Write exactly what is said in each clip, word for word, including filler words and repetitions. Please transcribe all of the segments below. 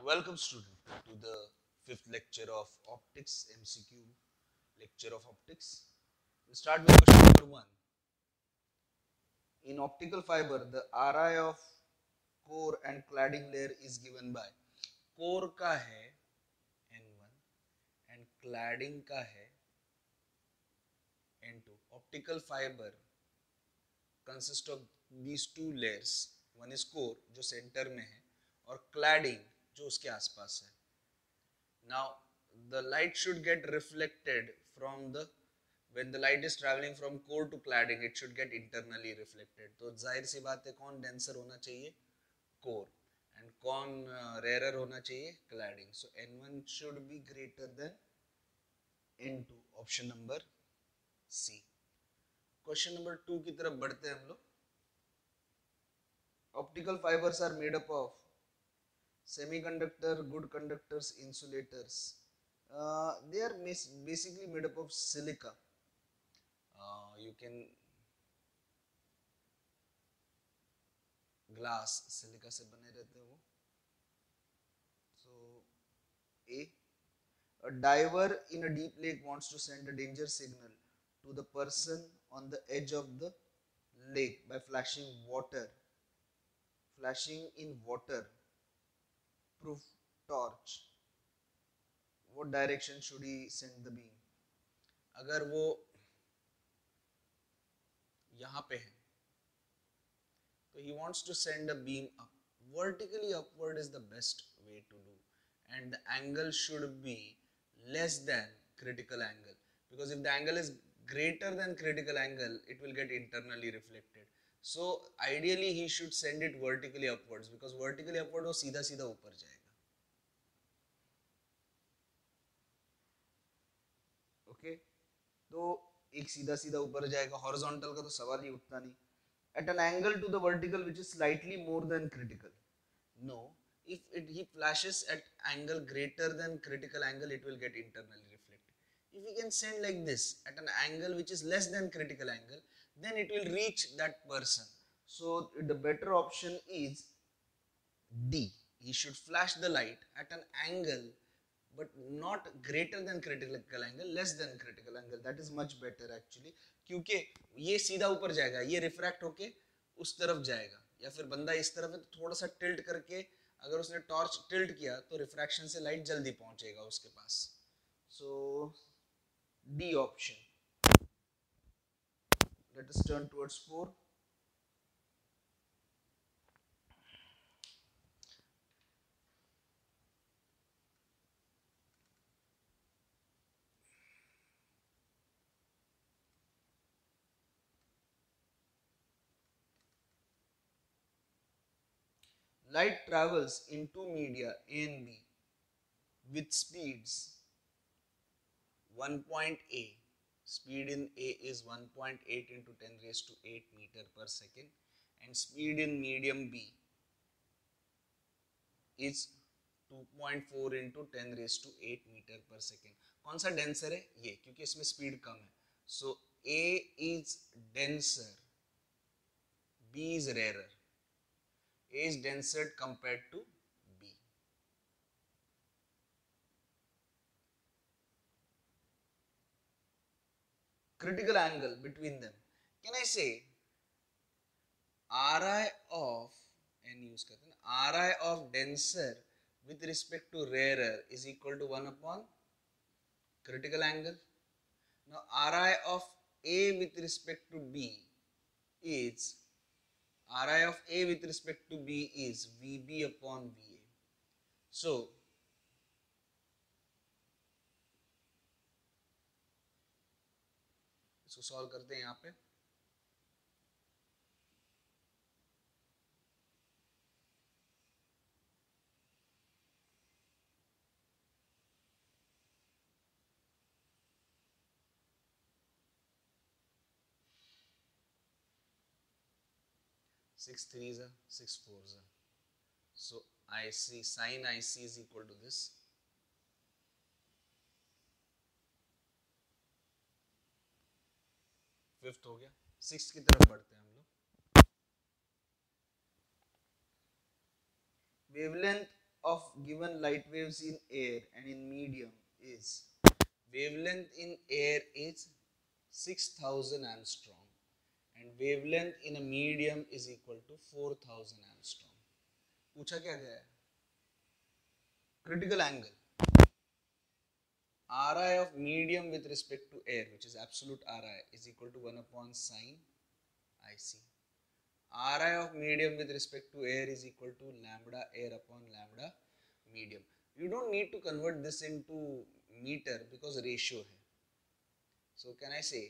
Welcome student to the fifth lecture of optics M C Q lecture of optics. We'll start with question number one. In optical fiber, the R I of core and cladding layer is given by core का है N one and cladding का है N two. Optical fiber consists of these two layers. One is core जो center में है और cladding जो उसके आसपास है. Now the light should get reflected from the when the light is traveling from core to cladding it should get internally reflected. तो जाहिर सी बात है कौन denser होना चाहिए core and कौन uh, rarer होना चाहिए cladding. So N one should be greater than N two. Option number C. Question number two की तरफ बढ़ते हैं हम लोग. Optical fibers are made up of semiconductor, good conductors, insulators. Uh, they are basically made up of silica. Uh, you can glass silica से बने रहते हैं वो. So A. A diver in a deep lake wants to send a danger signal to the person on the edge of the lake by flashing water. Flashing in water proof torch. What direction should he send the beam? अगर वो यहाँ पे है तो he wants to send a beam up. Vertically upward is the best way to do, and the angle should be less than critical angle, because if the angle is greater than critical angle it will get internally reflected. So ideally he should send it vertically upwards, because vertically upward वो सीधा सीधा ऊपर जाएगा. Okay okay? तो एक सीधा सीधा ऊपर जाएगा. हॉरिजॉन्टल का तो सवाल ही उठता नहीं. At an angle to the vertical which is slightly more than critical. No, if it, he flashes at angle greater than critical angle it will get internally reflected. If we can send like this at an angle which is less than critical angle, then it will reach that person. So the better option is D. He should flash the light at an angle but not greater than critical angle, less than critical angle. That is much better actually, क्योंकि ये सीधा ऊपर जाएगा, ये refract होके उस तरफ जाएगा, या फिर बंदा इस तरफ है तो थोड़ा सा टिल्ट करके अगर उसने टॉर्च टिल्ट किया तो रिफ्रैक्शन से लाइट जल्दी पहुंचेगा उसके पास. So D option. Let us turn towards four. Light travels in two media A and B with speeds one point A. Speed in A is one point eight into ten raised to eight meter per second, and speed in medium B is two point four into ten raised to eight meter per second. कौन सा denser है ये, क्योंकि इसमें speed कम है. So A is denser, B is rarer. A is denser compared to B. Critical angle between them. Can I say R I of N use करते हैं R I of denser with respect to rarer is equal to one upon critical angle. Now R I of A with respect to B is R I of A with respect to B is V B upon V A. So इसको solve करते हैं यहाँ पे. six threes are six fours are. So I C sin I C is equal to this. Fifth हो गया. Six की तरफ बढ़ते हैं हम लोग. Wavelength of given light waves in air and in medium is, wavelength in air is six thousand angstrom and wavelength in a medium is equal to four thousand angstrom. पूछा क्या गया है? Critical angle. Ri of medium with respect to air, which is absolute Ri, is equal to one upon sine Ic. Ri of medium with respect to air is equal to lambda air upon lambda medium. You don't need to convert this into meter because ratio है. So can I say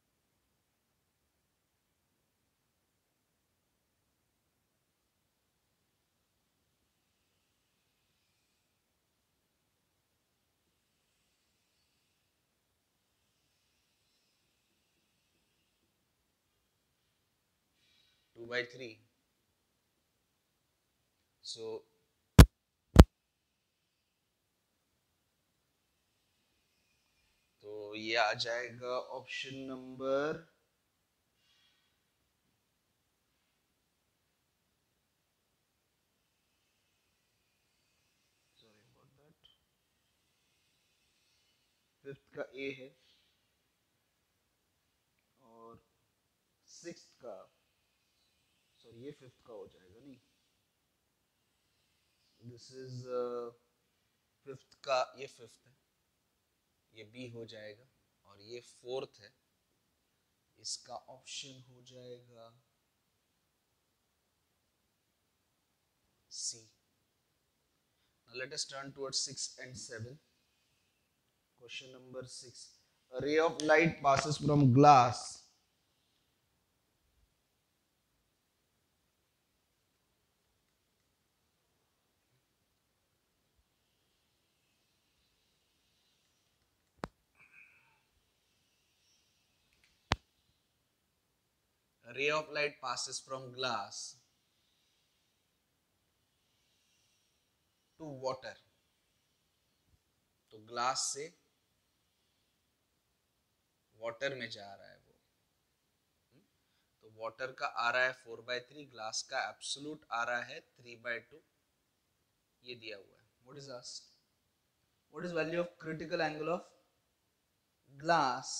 two by three? So तो ये आ जाएगा option number sorry about that fifth का A है और sixth का sorry ये फिफ्थ का हो जाएगा नहीं दिस इज फिफ्थ का ये फिफ्थ है ये बी हो जाएगा और ये फोर्थ है इसका ऑप्शन हो जाएगा C. Now let us turn towards six and seven. Question number six. A ray of light passes from glass A ray of light passes from glass to water. तो glass से water में जा रहा है वो. तो वाटर का आ रहा है फोर बाय थ्री, ग्लास का एब्सोल्यूट आ रहा है थ्री बाय टू. ये दिया हुआ है. What is asked? What is value of critical angle of glass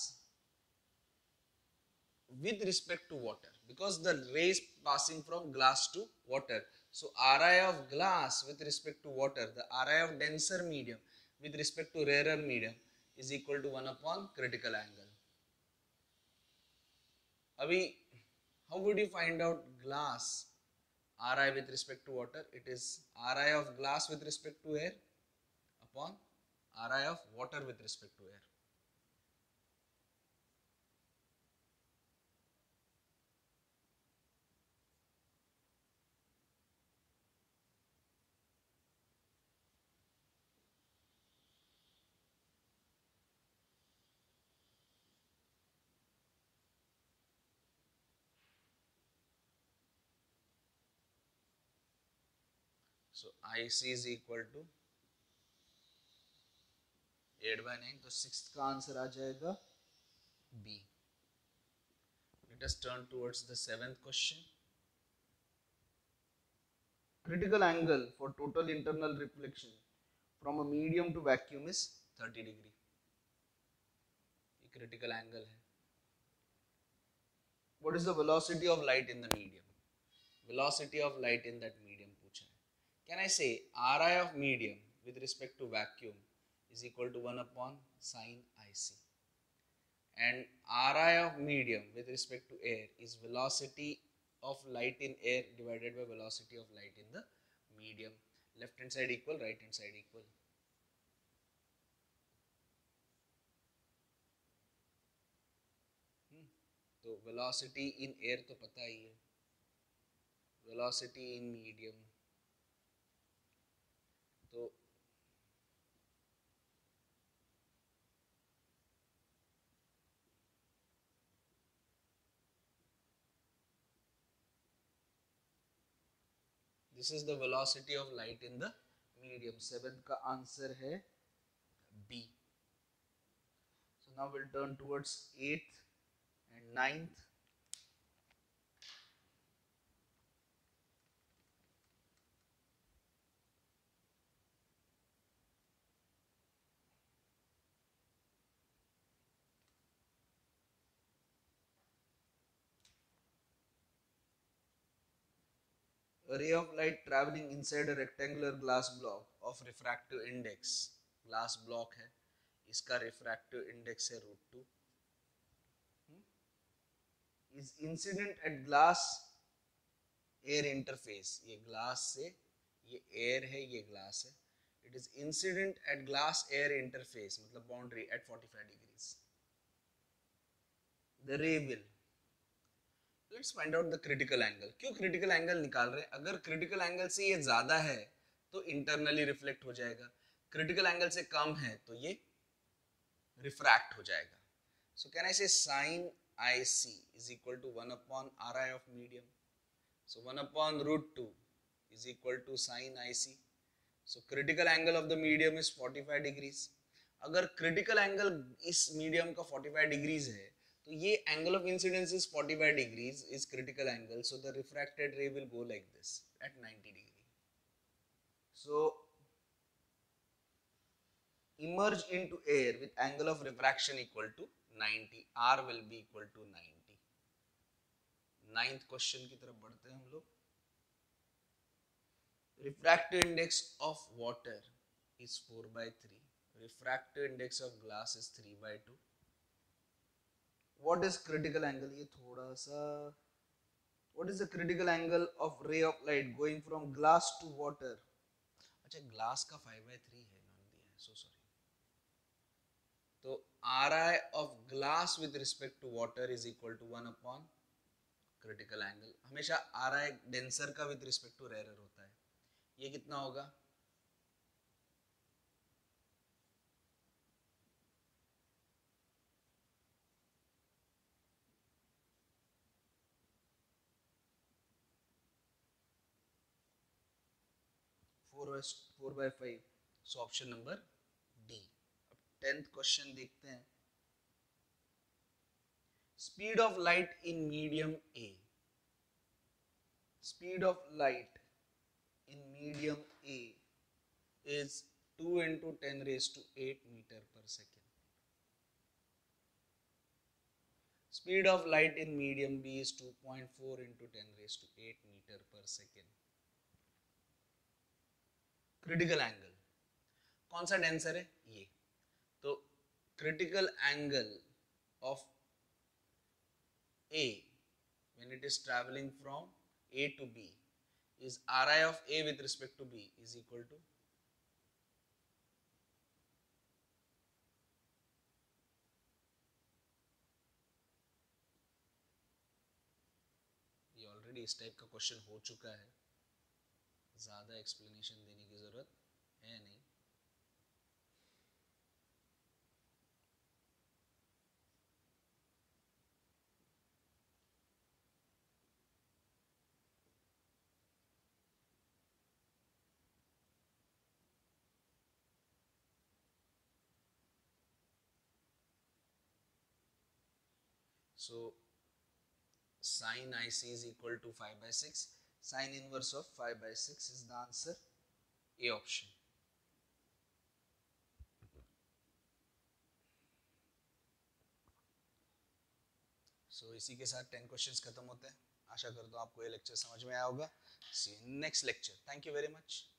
with respect to water, because the rays passing from glass to water. So Ri of glass with respect to water, the Ri of denser medium with respect to rarer medium is equal to one upon critical angle. Abhi, how would you find out glass Ri with respect to water? It is Ri of glass with respect to air upon Ri of water with respect to air. So Ic is equal to eight by nine. तो sixth का answer आ जाएगा B. Let us turn towards the seventh question. Critical angle for total internal reflection from a medium to vacuum is thirty degree. ये critical angle है. What is the velocity of light in the medium? Velocity of light in that medium पूछा है. Can I say Ri of medium with respect to vacuum is equal to one upon sine Ic, and Ri of medium with respect to air is velocity of light in air divided by velocity of light in the medium. Left hand side equal, right hand side equal. hmm. तो velocity in air तो पता ही है, velocity in medium तो this is the velocity of light in the medium. Seventh का answer है B. So now we'll turn towards eighth and ninth. a ray of light traveling inside a rectangular glass block of refractive index, glass block है, इसका refractive index है root two, is incident at glass air interface, ये glass से, ये air है, ये glass है, it is incident at glass air interface, मतलब boundary at forty-five degrees. The ray will, let's find out the critical angle. क्यों critical angle निकाल रहे हैं? अगर critical angle से ये ज़्यादा है तो internally reflect हो जाएगा, critical angle से कम है तो ये refract हो जाएगा. So can I say sin I C is equal to one upon R I of medium. So one upon root two is equal to sin I C. So critical angle of the medium is forty-five degrees. अगर critical angle इस medium का forty-five degrees है तो ये angle of incidence is forty-five degrees is critical angle. So the refracted ray will go like this at ninety degree. So emerge into air with angle of refraction equal to ninety. R will be equal to ninety. Ninth question की तरफ बढ़ते हैं हम लोग. Refractive index of water is four by three. Refractive index of glass is three by two. What is critical angle? ये थोड़ा सा. What is the critical angle of ray of light going from glass to water? अच्छा glass का five by three है, इन्होंने दिया है, so sorry. तो Ri of glass with respect to water is equal to one upon critical angle. हमेशा Ri denser का with respect to rarer होता है. ये कितना होगा? Four by five. So option number D. अब टेंथ क्वेश्चन देखते हैं. Speed of light in medium A. Speed of light in medium A is two into ten raised to eight meter per second. Speed of light in medium B is two point four into ten raised to eight meter per second. Critical angle कौन सा denser है? ये. तो critical angle of A when it is traveling from A to B is Ri of A with respect to B is equal to already इस type का question हो चुका है, ज़्यादा एक्सप्लेनेशन देने की ज़रूरत है नहीं. So sin I C is equal to five by six. Sin inverse of five by six is the answer. A option. So इसी के साथ टेन क्वेश्चंस खत्म होते हैं. आशा करता हूँ आपको ये लेक्चर समझ में आया होगा. See you in next lecture. Thank you very much.